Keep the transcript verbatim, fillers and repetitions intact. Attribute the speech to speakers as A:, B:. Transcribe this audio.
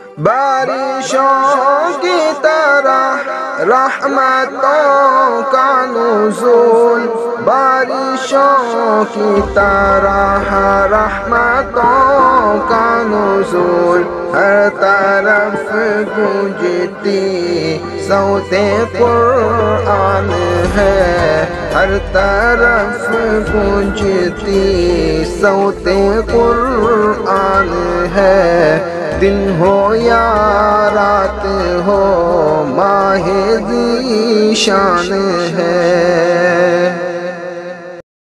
A: बारिशों की तरह रहमतों का नुज़ूल, बारिशों की तरह रहमतों का नुज़ूल। हर तरफ गूंजती सौते कुरान है, हर तरफ गूंजती सौते कुरान है। दिन हो या रात हो माहे ज़ीशान है।